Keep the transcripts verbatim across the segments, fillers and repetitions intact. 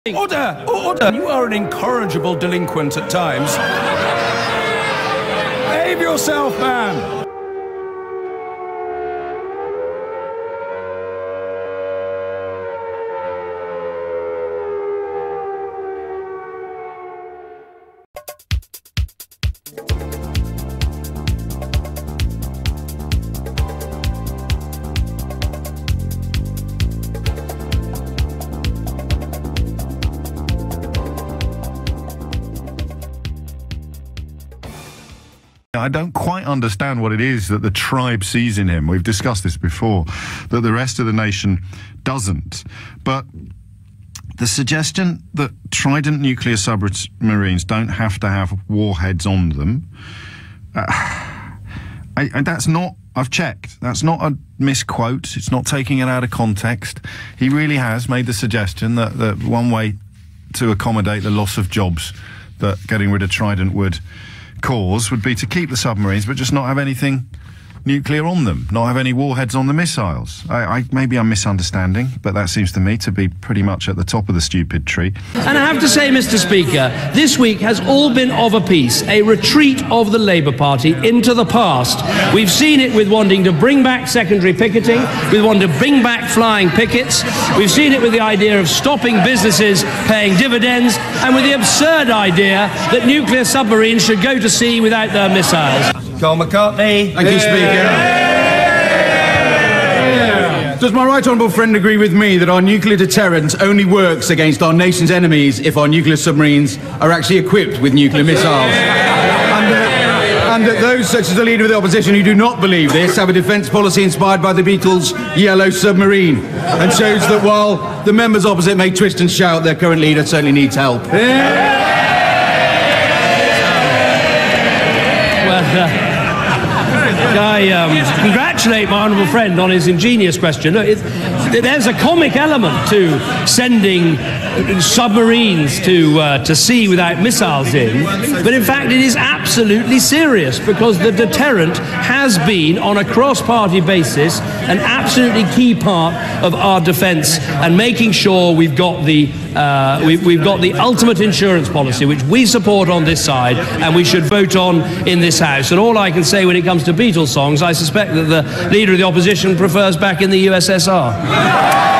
Order! Order! You are an incorrigible delinquent at times. Behave yourself, man! I don't quite understand what it is that the tribe sees in him. We've discussed this before, that the rest of the nation doesn't. But the suggestion that Trident nuclear submarines don't have to have warheads on them, uh, I, I, that's not, I've checked, that's not a misquote, it's not taking it out of context. He really has made the suggestion that, that one way to accommodate the loss of jobs that getting rid of Trident would cause would be to keep the submarines but just not have anything nuclear on them, not have any warheads on the missiles. I, I maybe I'm misunderstanding, but that seems to me to be pretty much at the top of the stupid tree. And I have to say, Mister Speaker, this week has all been of a piece, a retreat of the Labour Party into the past. We've seen it with wanting to bring back secondary picketing, with wanting to bring back flying pickets. We've seen it with the idea of stopping businesses paying dividends, and with the absurd idea that nuclear submarines should go to sea without their missiles. Cole McCartney. Thank you, Speaker. Yeah. Does my right honourable friend agree with me that our nuclear deterrent only works against our nation's enemies if our nuclear submarines are actually equipped with nuclear missiles? And, uh, and that those, such as the Leader of the Opposition, who do not believe this, have a defence policy inspired by the Beatles' Yellow Submarine, and shows that while the members opposite may twist and shout, their current leader certainly needs help. Yeah. Well, uh, I um, congratulate my honourable friend on his ingenious question. Look, it's, there's a comic element to sending submarines to uh, to sea without missiles in, but in fact it is absolutely serious, because the deterrent has been, on a cross-party basis, an absolutely key part of our defence, and making sure we've got the uh, we, we've got the ultimate insurance policy, which we support on this side and we should vote on in this House. And all I can say when it comes to Beatles songs, I suspect that the Leader of the Opposition prefers back in the U S S R.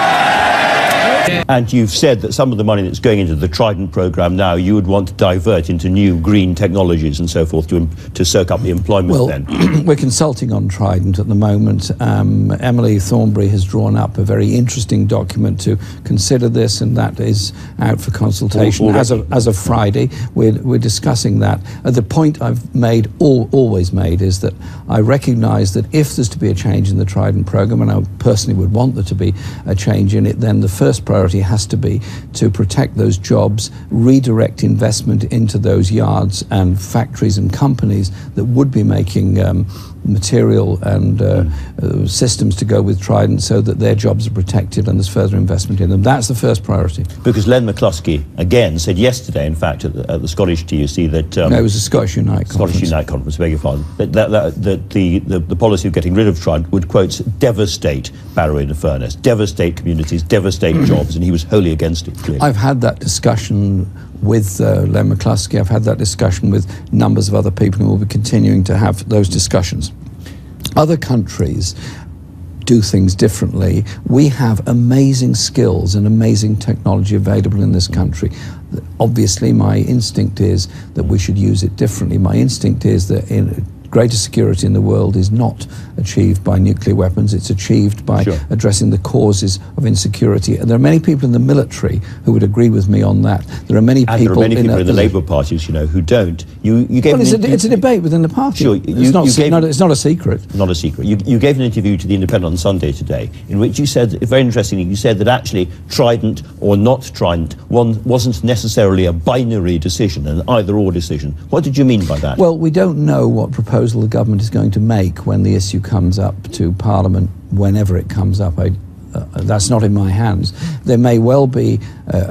And you've said that some of the money that's going into the Trident programme now you would want to divert into new green technologies and so forth to, to soak up the employment. Well, then. We're consulting on Trident at the moment. Um, Emily Thornberry has drawn up a very interesting document to consider this, and that is out for consultation Already. as of, as of Friday. We're, we're discussing that. Uh, the point I've made, all, always made, is that I recognise that if there's to be a change in the Trident programme, and I personally would want there to be a change in it, then the first priority has to be to protect those jobs, redirect investment into those yards and factories and companies that would be making um, material and uh, uh, systems to go with Trident, so that their jobs are protected and there's further investment in them. That's the first priority. Because Len McCluskey, again, said yesterday, in fact, at the, at the Scottish T U C that... Um, no, it was a Scottish Unite conference. Scottish Unite conference, beg your pardon. That, that, that, that the, the, the policy of getting rid of Trident would, quote, devastate Barrow-in-Furness, devastate communities, devastate jobs, and he was wholly against it, clearly. I've had that discussion with uh, Len McCluskey. I've had that discussion with numbers of other people, and we'll be continuing to have those discussions. Other countries do things differently. We have amazing skills and amazing technology available in this country. Obviously, my instinct is that we should use it differently. My instinct is that in greater security in the world is not achieved by nuclear weapons. It's achieved by sure. addressing the causes of insecurity. And there are many people in the military who would agree with me on that. There are many and people, there are many in, people a, in the Labour parties, you know, who don't. You, you gave well, it's, an, a, you, it's a debate within the party. Sure, you, it's, not, you gave, not, it's not a secret. Not a secret. You, you gave an interview to The Independent on Sunday today, in which you said, very interestingly, you said that actually Trident or not Trident one wasn't necessarily a binary decision, an either-or decision. What did you mean by that? Well, we don't know what proposal the government is going to make when the issue comes up to Parliament, whenever it comes up. I, uh, that's not in my hands. There may well be uh, a,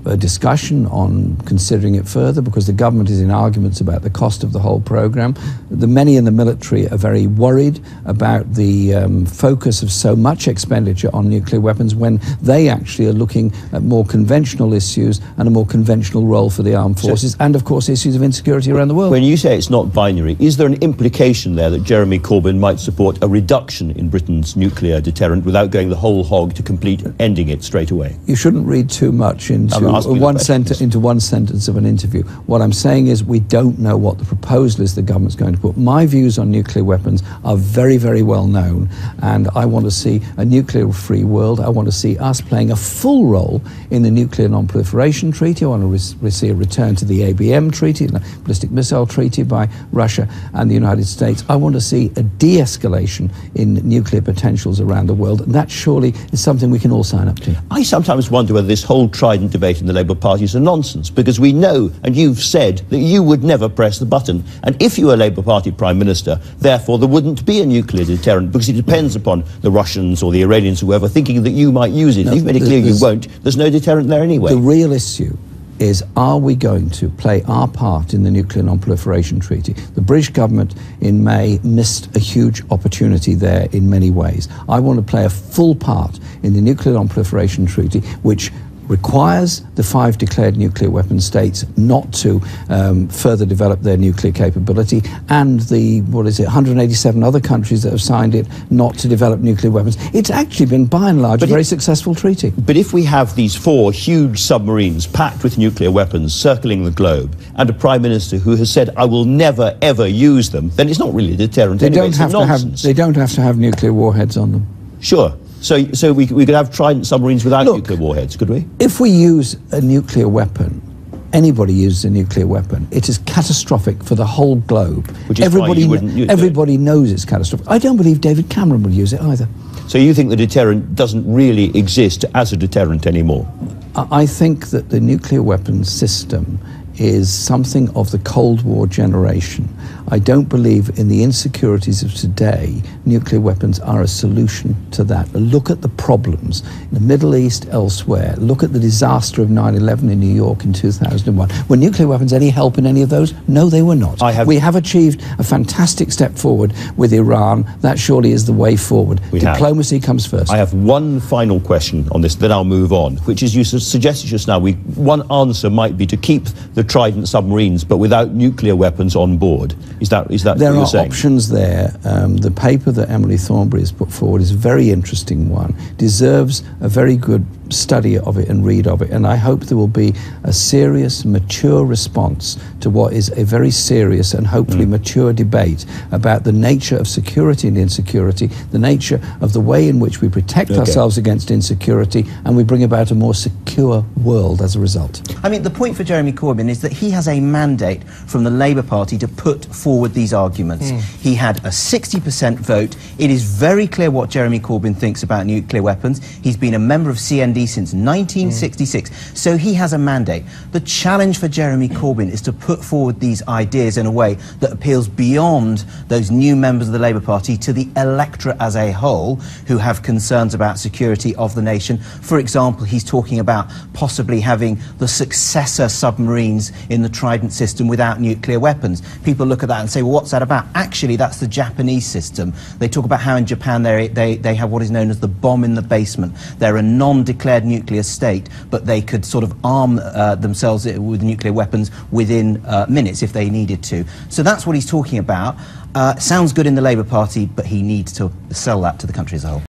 a discussion on considering it further, because the government is in arguments about the cost of the whole program. The many in the military are very worried about the um, focus of so much expenditure on nuclear weapons when they actually are looking at more conventional issues and a more conventional role for the armed forces, so, and of course issues of insecurity around the world. When you say it's not binary, is there an implication there that Jeremy Corbyn might support a reduction in Britain's nuclear deterrent without going the whole hog to complete ending it straight away? You shouldn't read too much into one, sent into one sentence of an interview. What I'm saying is we don't know what the proposal is the government's going to put. My views on nuclear weapons are very, very well known, and I want to see a nuclear-free world. I want to see us playing a full role in the Nuclear Non-Proliferation Treaty. I want to re see a return to the A B M Treaty, the Ballistic Missile Treaty by Russia and the United States. I want to see a de-escalation in nuclear potentials around the world, and that surely is something we can all sign up to. I sometimes wonder whether this whole Trident debate in the Labour Party is a nonsense, because we know, and you've said, that you would never press the button. And if you were Labour Party Prime Minister, therefore there wouldn't be a nuclear deterrent, because it depends upon the Russians or the Iranians, whoever, thinking that you might use it. No, you've made it clear you won't. There's no deterrent there anyway. The real issue is, are we going to play our part in the Nuclear Non-Proliferation Treaty? The British government in May missed a huge opportunity there in many ways. I want to play a full part in the Nuclear Non-Proliferation Treaty, which requires the five declared nuclear weapon states not to um, further develop their nuclear capability, and the, what is it, one hundred eighty-seven other countries that have signed it not to develop nuclear weapons. It's actually been, by and large, but a very if, successful treaty. But if we have these four huge submarines packed with nuclear weapons circling the globe, and a Prime Minister who has said, I will never, ever use them, then it's not really a deterrent they anyway. Don't have to have, they don't have to have nuclear warheads on them. Sure. So, so we, we could have Trident submarines without Look, nuclear warheads, could we? If we use a nuclear weapon, anybody uses a nuclear weapon, it is catastrophic for the whole globe. Which is everybody, why you wouldn't use everybody it. knows it's catastrophic. I don't believe David Cameron would use it either. So you think the deterrent doesn't really exist as a deterrent anymore? I think that the nuclear weapons system is something of the Cold War generation. I don't believe in the insecurities of today. Nuclear weapons are a solution to that. Look at the problems in the Middle East, elsewhere. Look at the disaster of nine eleven in New York in two thousand one. Were nuclear weapons any help in any of those? No, they were not. I have we have achieved a fantastic step forward with Iran. That surely is the way forward. We Diplomacy have. comes first. I have one final question on this, then I'll move on, which is, you suggested just now, we, one answer might be to keep the Trident submarines, but without nuclear weapons on board. Is that, is that there what you're are saying? options there. Um, the paper that Emily Thornberry has put forward is a very interesting one, deserves a very good study of it and read of it, and I hope there will be a serious, mature response to what is a very serious and hopefully mm. mature debate about the nature of security and insecurity, the nature of the way in which we protect okay. ourselves against insecurity, and we bring about a more secure world as a result. I mean, the point for Jeremy Corbyn is that he has a mandate from the Labour Party to put forward these arguments. Mm. He had a sixty percent vote. It is very clear what Jeremy Corbyn thinks about nuclear weapons. He's been a member of C N D since nineteen sixty-six, mm. so he has a mandate. The challenge for Jeremy Corbyn is to put forward these ideas in a way that appeals beyond those new members of the Labour Party to the electorate as a whole, who have concerns about security of the nation. For example, he's talking about possibly having the successor submarines in the Trident system without nuclear weapons. People look at that and say, well, what's that about? Actually, that's the Japanese system. They talk about how in Japan they, they, they have what is known as the bomb in the basement. They're a non-declared nuclear state, but they could sort of arm uh, themselves with nuclear weapons within uh, minutes if they needed to. So that's what he's talking about. Uh, sounds good in the Labour Party, but he needs to sell that to the country as a whole.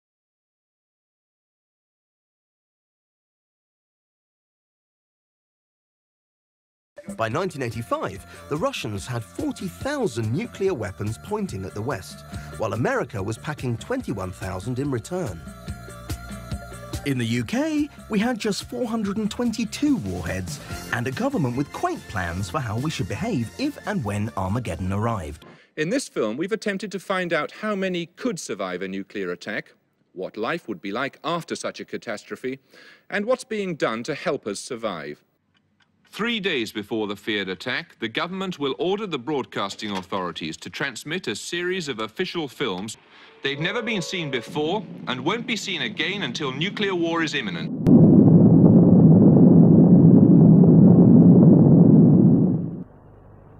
By nineteen eighty-five, the Russians had forty thousand nuclear weapons pointing at the West, while America was packing twenty-one thousand in return. In the U K, we had just four hundred twenty-two warheads, and a government with quaint plans for how we should behave if and when Armageddon arrived. In this film, we've attempted to find out how many could survive a nuclear attack, what life would be like after such a catastrophe, and what's being done to help us survive. Three days before the feared attack, the government will order the broadcasting authorities to transmit a series of official films. They've never been seen before and won't be seen again until nuclear war is imminent.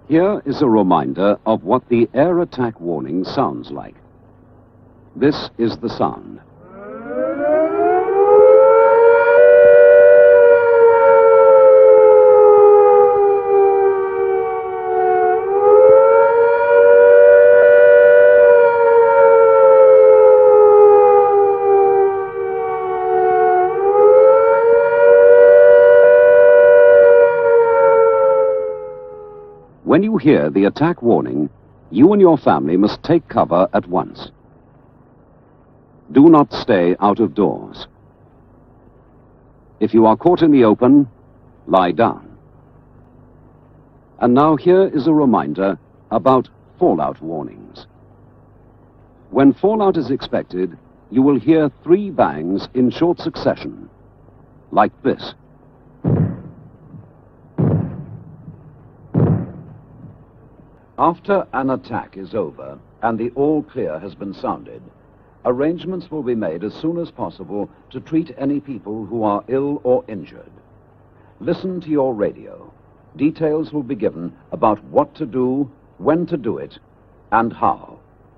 Here is a reminder of what the air attack warning sounds like. This is the sound. When you hear the attack warning, you and your family must take cover at once. Do not stay out of doors. If you are caught in the open, lie down. And now here is a reminder about fallout warnings. When fallout is expected, you will hear three bangs in short succession, like this. After an attack is over and the all clear has been sounded, arrangements will be made as soon as possible to treat any people who are ill or injured. Listen to your radio. Details will be given about what to do, when to do it, and how.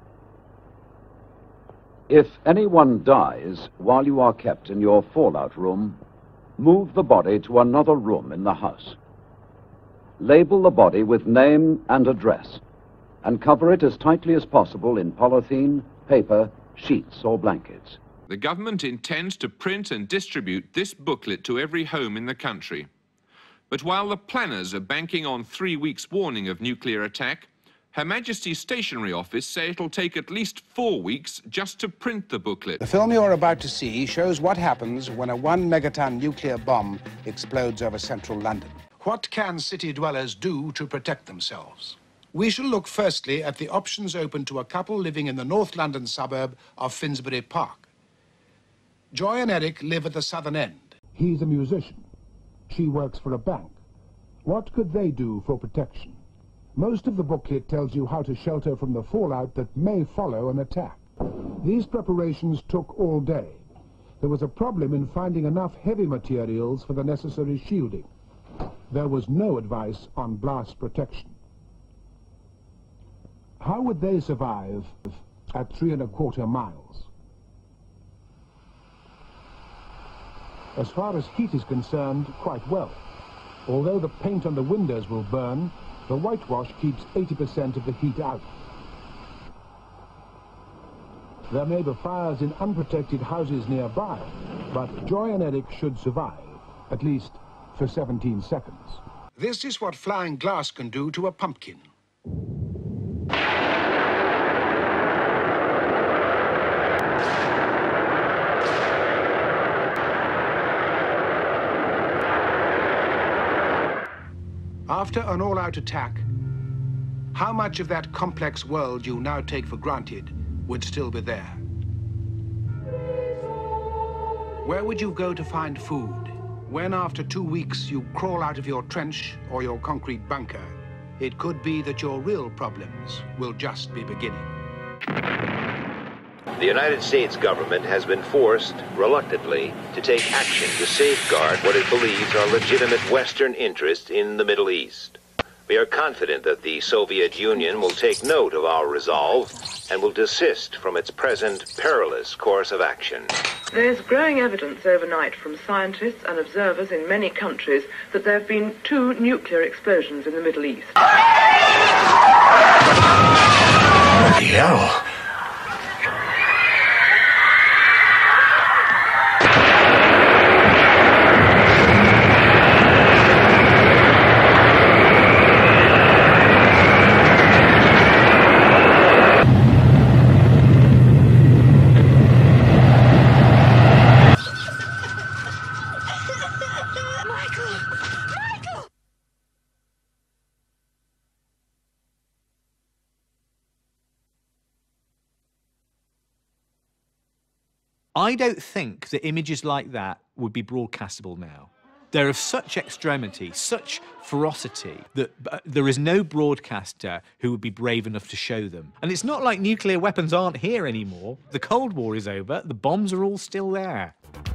If anyone dies while you are kept in your fallout room, move the body to another room in the house. Label the body with name and address, and cover it as tightly as possible in polythene, paper, sheets or blankets. The government intends to print and distribute this booklet to every home in the country. But while the planners are banking on three weeks' warning of nuclear attack, Her Majesty's Stationery Office say it'll take at least four weeks just to print the booklet. The film you're about to see shows what happens when a one megaton nuclear bomb explodes over central London. What can city dwellers do to protect themselves? We shall look firstly at the options open to a couple living in the North London suburb of Finsbury Park. Joy and Eric live at the southern end. He's a musician. She works for a bank. What could they do for protection? Most of the booklet tells you how to shelter from the fallout that may follow an attack. These preparations took all day. There was a problem in finding enough heavy materials for the necessary shielding. There was no advice on blast protection. How would they survive at three and a quarter miles? As far as heat is concerned, quite well. Although the paint on the windows will burn, the whitewash keeps eighty percent of the heat out. There may be fires in unprotected houses nearby, but Joy and Eric should survive, at least for seventeen seconds. This is what flying glass can do to a pumpkin. After an all-out attack, how much of that complex world you now take for granted would still be there? Where would you go to find food when after two weeks you crawl out of your trench or your concrete bunker? It could be that your real problems will just be beginning. The United States government has been forced, reluctantly, to take action to safeguard what it believes are legitimate Western interests in the Middle East. We are confident that the Soviet Union will take note of our resolve and will desist from its present perilous course of action. There's growing evidence overnight from scientists and observers in many countries that there have been two nuclear explosions in the Middle East. Hell. I don't think that images like that would be broadcastable now. They're of such extremity, such ferocity, that uh, there is no broadcaster who would be brave enough to show them. And it's not like nuclear weapons aren't here anymore. The Cold War is over, the bombs are all still there.